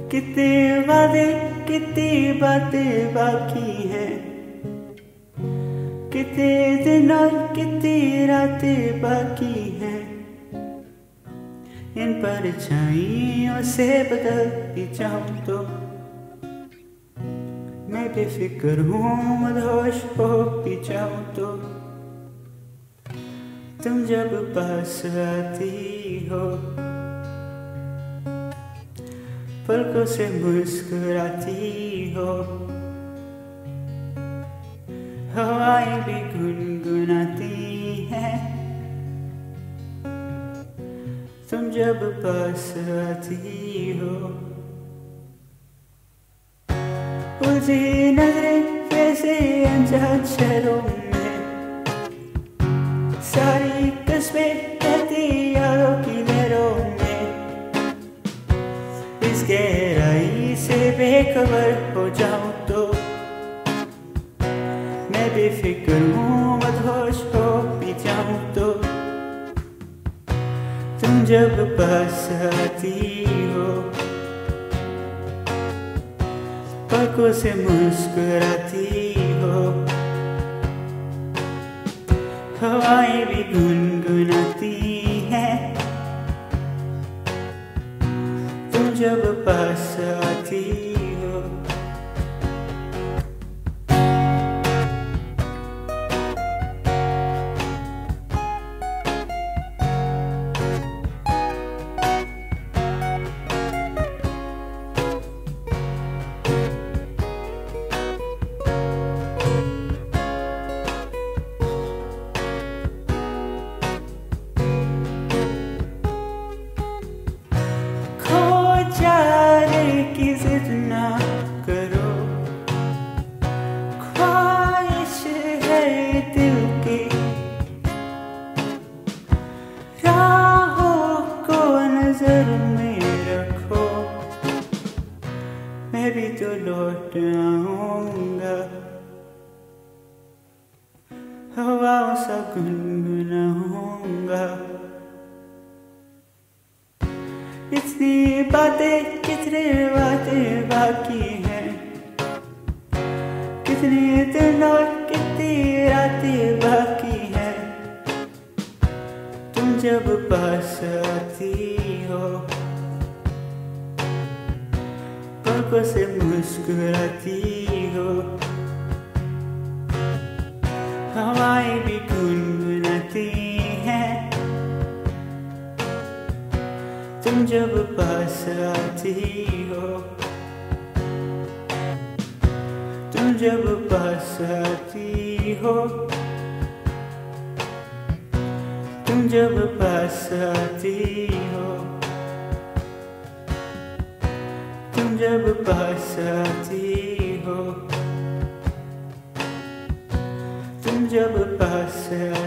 कितने वादे कितनी बातें बाकी हैं, कितने दिन और कितनी रातें बाकी हैं। इन परछाइयों से बदल भी जाऊं तो मैं बेफिक्र हूँ, मदहोश हो भी जाऊं तो तुम जब पास आती हो पलकों से मुस्कुराती हो, हवाएं भी गुनगुनाती हैं तुम जब पास आती हो। उलझी नजरें वैसे अनजान शहरों में, सारी कस्में रहती यारों की लहरों में। इस गहराई से बेखबर हो जाऊं तो मैं बेफिक्र हूँ, मदहोश हो भी जाऊं तो तुम जब पास आती हो पलकों से मुस्कुराती हो, हवाएं भी गुनगुनाती हैं तुम जब पास आती हो। की जिद ना करो, ख्वाहिश है दिल की, राहों को नजर में रखो, मैं भी तो लौट आऊंगा, हवाओं सा गुनगुनाऊंगा। इतनी बातें कितने बातें बाकी हैं, कितने दिन और कितनी रातें बाकी हैं तुम जब पास आती हो पलकों से मुस्कुराती हो, हवाएं भी गुनगुनाती हैं तुम जब पास आती हो, तुम जब पास आती हो, तुम जब पास आती हो, तुम जब पास आती हो, तुम जब पास